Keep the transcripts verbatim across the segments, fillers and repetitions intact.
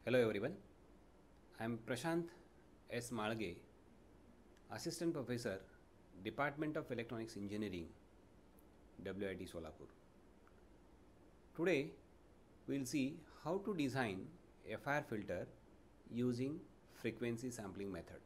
Hello everyone, I am Prashant S. Malge, Assistant Professor, Department of Electronics Engineering, W I T Solapur. Today we will see how to design F I R filter using frequency sampling method.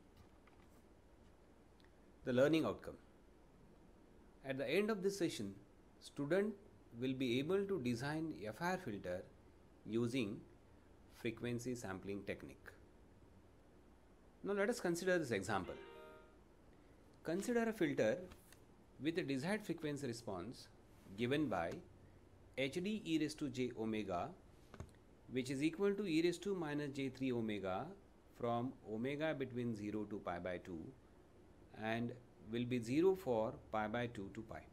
The learning outcome. At the end of this session, student will be able to design F I R filter using frequency sampling technique. Now let us consider this example. Consider a filter with a desired frequency response given by H D e raised to j omega, which is equal to e raised to minus j three omega from omega between zero to pi by two and will be zero for pi by two to pi.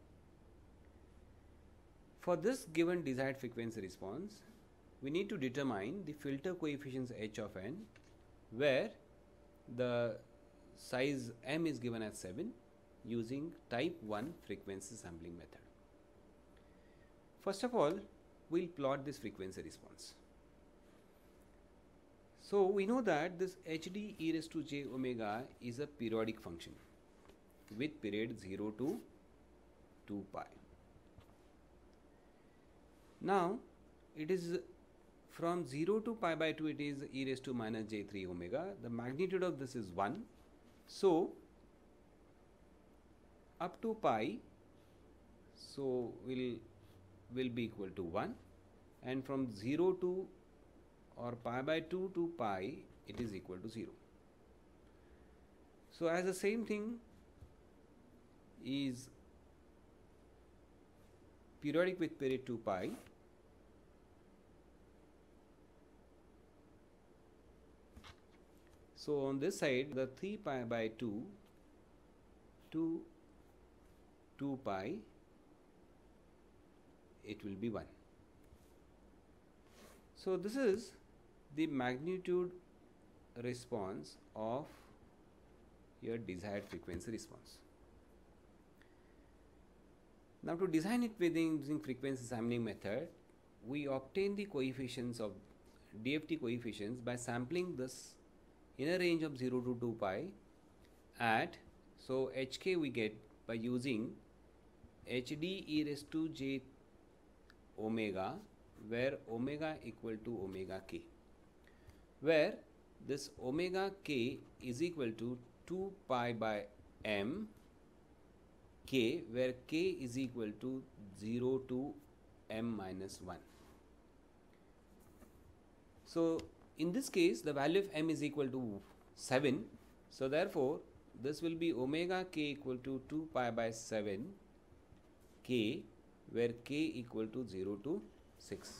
For this given desired frequency response, we need to determine the filter coefficients h of n, where the size m is given as seven using type one frequency sampling method. First of all, we will plot this frequency response. So we know that this H D e raised to j omega is a periodic function with period zero to two pi. Now it is from zero to pi by two, it is e raised to minus j three omega. The magnitude of this is one. So up to pi, so will will be equal to one, and from zero to or pi by two to pi, it is equal to zero. So as the same thing is periodic with period two pi, so on this side the three pi by two to two pi, it will be one. So this is the magnitude response of your desired frequency response. Now to design it within using frequency sampling method, we obtain the coefficients of D F T coefficients by sampling this in a range of zero to two pi at, so H K we get by using H D e raised to j omega, where omega equal to omega k, where this omega k is equal to two pi by m k, where k is equal to zero to m minus one. So in this case the value of m is equal to seven, so therefore this will be omega k equal to two pi by seven k, where k equal to zero to six.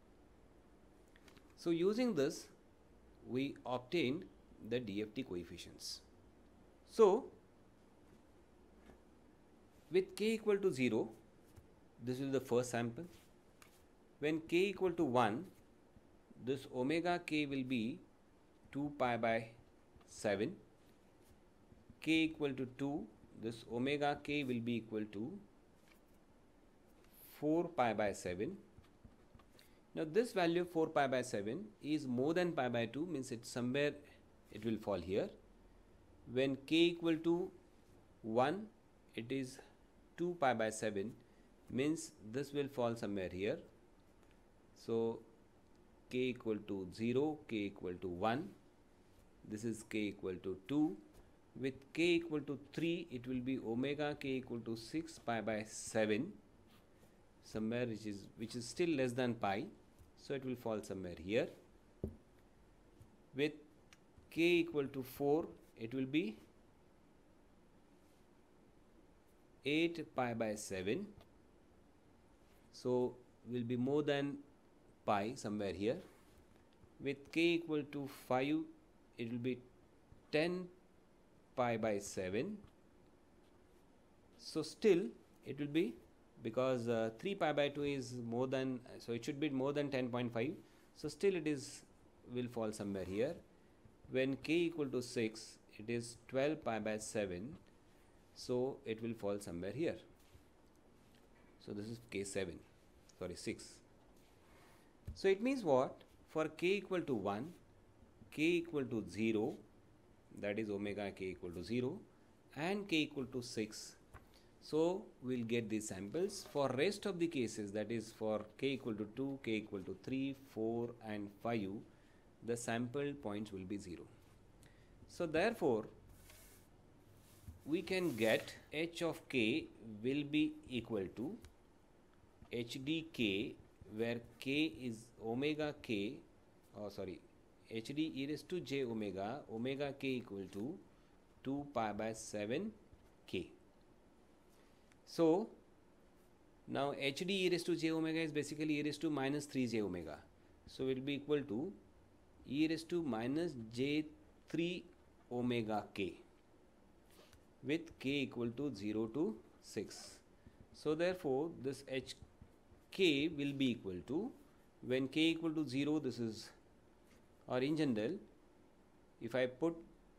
So using this we obtained the D F T coefficients. So with k equal to zero, this is the first sample. When k equal to one, this omega k will be two pi by seven. K equal to two, this omega k will be equal to four pi by seven. Now this value four pi by seven is more than pi by two, means it's somewhere it will fall here. When k equal to one, it is two pi by seven, means this will fall somewhere here. So k equal to zero, k equal to one, this is k equal to two. With k equal to three, it will be omega k equal to six pi by seven, somewhere which is which is still less than pi, so it will fall somewhere here. With k equal to four, it will be eight pi by seven, so will be more than pi somewhere here. With k equal to five, it will be ten pi by seven, so still it will be, because uh, three pi by two is more than, so it should be more than ten point five, so still it is will fall somewhere here. When k equal to six, it is twelve pi by seven, so it will fall somewhere here. So this is k seven, sorry six. So it means what? for k equal to one, k equal to zero, that is omega k equal to zero, and k equal to six. So we'll get these samples. For rest of the cases, that is for k equal to two, k equal to three, four and five, the sample points will be zero. So therefore, we can get h of k will be equal to H D k, where k is omega k, oh sorry, H D e raised to j omega, omega k equal to two pi by seven k. So now H D e raised to j omega is basically e raised to minus three j omega. So it will be equal to e raised to minus j three omega k with k equal to zero to six. So therefore this h k will be equal to, when k equal to zero, this is, or in general, if I put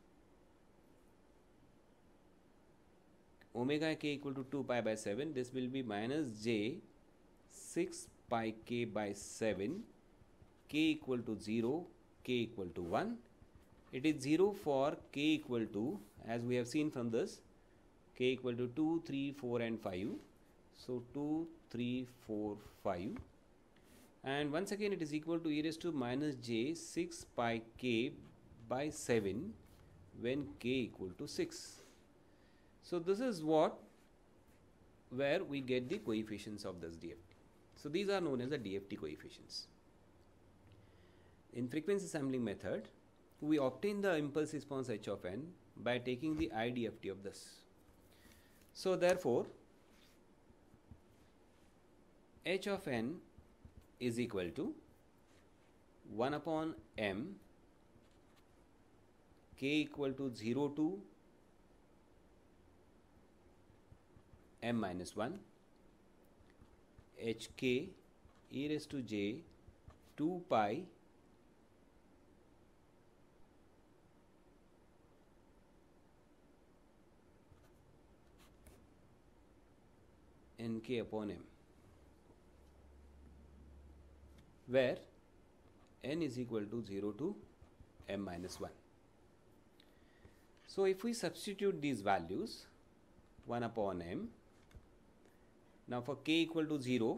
omega k equal to two pi by seven, this will be minus j six pi k by seven, k equal to zero, k equal to one. It is zero for k equal to, as we have seen from this, k equal to two, three, four and five. So two, three, four, five. And once again it is equal to e raised to minus j six pi k by seven when k equal to six. So this is what, where we get the coefficients of this D F T. So these are known as the D F T coefficients. In frequency sampling method, we obtain the impulse response h of n by taking the I D F T of this. So therefore, h of n is equal to one upon m, k equal to zero to m minus one, hk e raised to j two pi nk upon m, where n is equal to zero to m minus one. So if we substitute these values, one upon m, now for k equal to zero,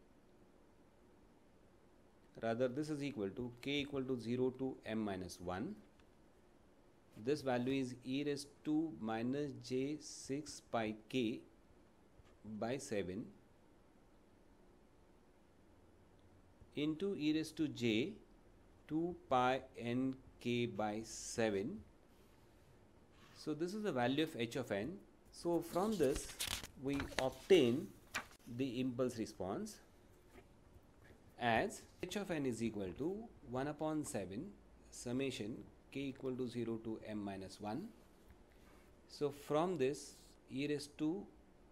rather this is equal to k equal to zero to m minus one. This value is e raised to minus j six pi k by seven into e raised to j two pi n k by seven. So this is the value of h of n. So from this we obtain the impulse response as h of n is equal to one upon seven summation k equal to zero to m minus one. So from this e raised to,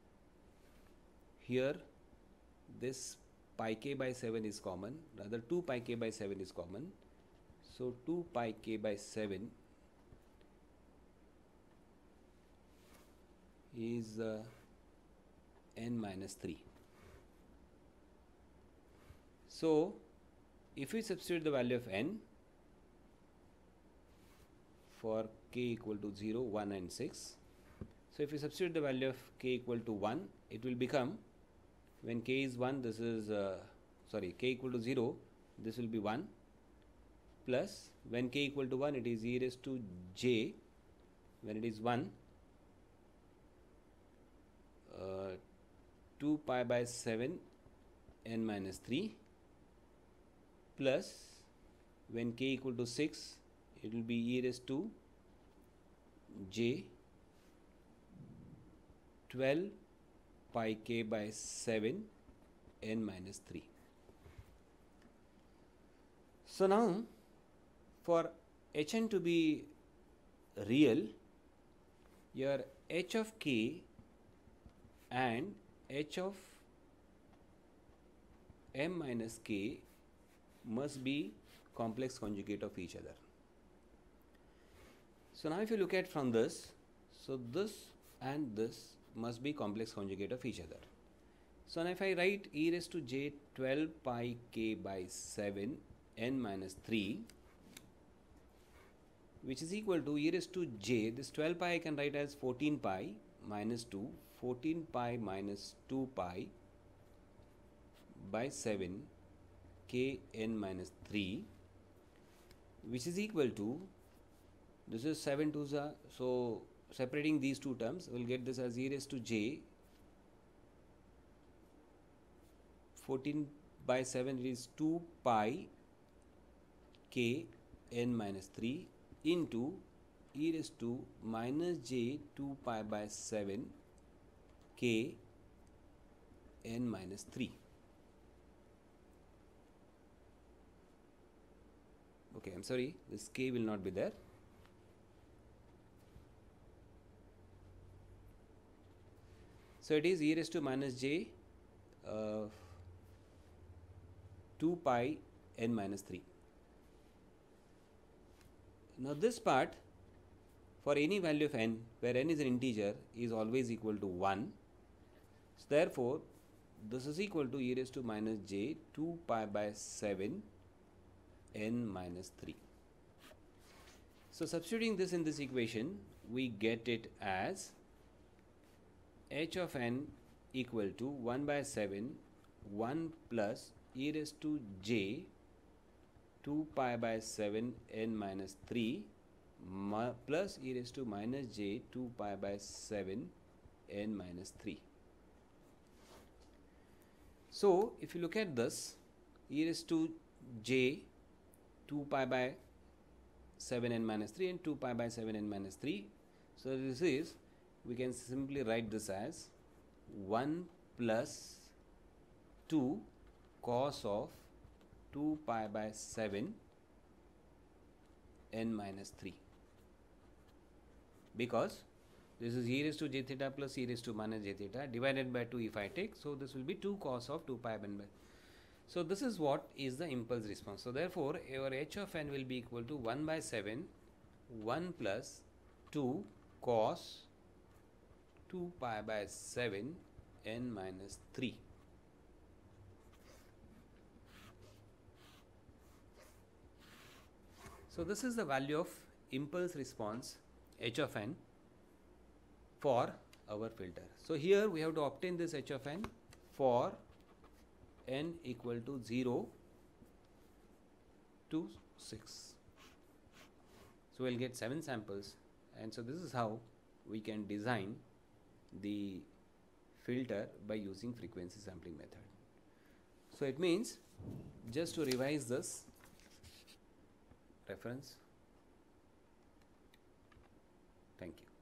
here this pi k by seven is common, rather two pi k by seven is common. So two pi k by seven is uh, n minus three. So if we substitute the value of n for k equal to zero, one and six, so if we substitute the value of k equal to one, it will become, when k is one, this is uh, sorry k equal to zero, this will be one, plus when k equal to one, it is e raised to j, when it is one, uh, two pi by seven n minus three, plus when k equal to six, it will be e raised to j twelve pi k by seven n minus three. So now for Hn to be real, your h of k and h of m minus k must be complex conjugate of each other. So now if you look at from this, so this and this must be complex conjugate of each other. So now if I write e raised to j twelve pi k by seven n minus three, which is equal to e raised to j, this twelve pi I can write as fourteen pi minus two, fourteen pi minus two pi by seven k n minus three, which is equal to, this is seven twos are, so separating these two terms, we will get this as e raised to j, fourteen by seven is two pi k n minus three into e raised to minus j two pi by seven k n minus three. Okay, I'm sorry, this k will not be there. So it is e raised to minus j uh, two pi n minus three. Now this part, for any value of n where n is an integer, is always equal to one. So therefore this is equal to e raised to minus j two pi by seven n minus three. So substituting this in this equation, we get it as h of n equal to one by seven, one plus e raised to j two pi by seven n minus three plus e raised to minus j two pi by seven n minus three. So if you look at this, e raised to j two pi by seven n minus three and two pi by seven n minus three. So this is, we can simply write this as one plus two cos of two pi by seven n minus three, because this is e raised to j theta plus e raised to minus j theta divided by two if I take. So this will be two cos of two pi n by. So this is what is the impulse response. So therefore our h of n will be equal to one by seven, one plus two cos two pi by seven n minus three. So this is the value of impulse response h of n for our filter. So here we have to obtain this h of n for n equal to zero to six. So we'll get seven samples, and so this is how we can design the filter by using frequency sampling method. So it means, just to revise this reference. Thank you.